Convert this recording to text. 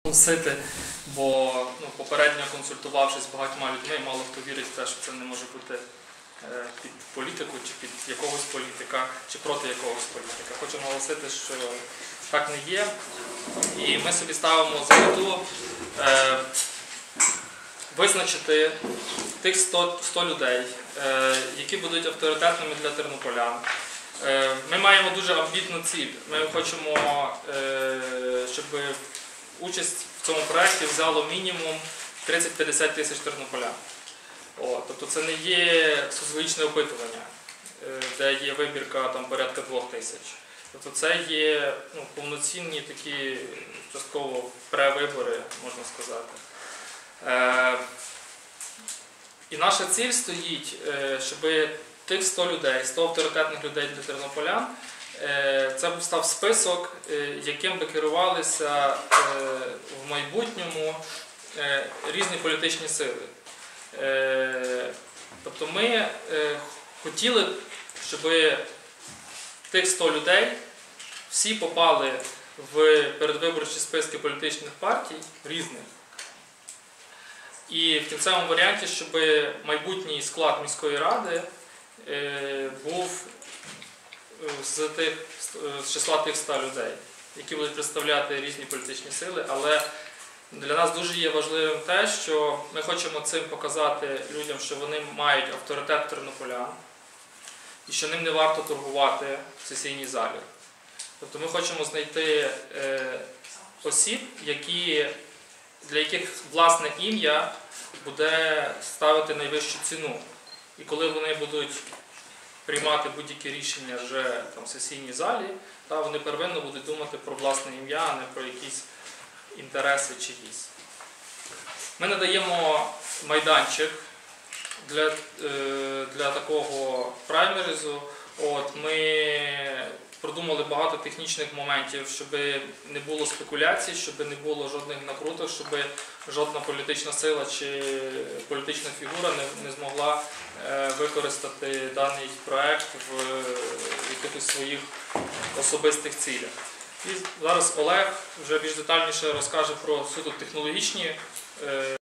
Наголосити, бо попередньо консультувавшись з багатьма людьми, мало хто вірить в те, що це не може бути під політику, чи під якогось політика, чи проти якогось політика. Хочу наголосити, що так не є. І ми собі ставимо за мету визначити тих 100 людей, які будуть авторитетними для тернополян. Ми маємо дуже амбітну ціль. Ми хочемо, щоб участь в цьому проєкті взяло мінімум 30-50 тисяч тернополян. Тобто це не є соціологічне опитування, де є вибірка порядка 2 тисяч. Тобто це є повноцінні такі частково превибори, можна сказати. І наша ціль стоїть, щоб тих 100 людей, 100 авторитетних людей для тернополян, це був став список, яким би керувалися в майбутньому різні політичні сили. Тобто ми хотіли, щоб тих 100 людей всі попали в передвиборчі списки політичних партій різних. І в кінцевому варіанті, щоб майбутній склад міської ради був з числа тих 100 людей, які будуть представляти різні політичні сили. Але для нас дуже є важливим те, що ми хочемо цим показати людям, що вони мають авторитет тернополян і що ним не варто торгувати в сесійній залі. Тобто ми хочемо знайти осіб, для яких власне ім'я буде ставити найвищу ціну. І коли вони будуть приймати будь-які рішення вже в сесійній залі, вони первинно будуть думати про власне ім'я, а не про якісь інтереси чиїсь. Ми надаємо майданчик для такого праймеризу. Ми продумали багато технічних моментів, щоб не було спекуляцій, щоб не було жодних накруток, щоб жодна політична сила чи політична фігура не змогла використати даний проект в якихось своїх особистих цілях. І зараз Олег вже більш детальніше розкаже про суто технологічні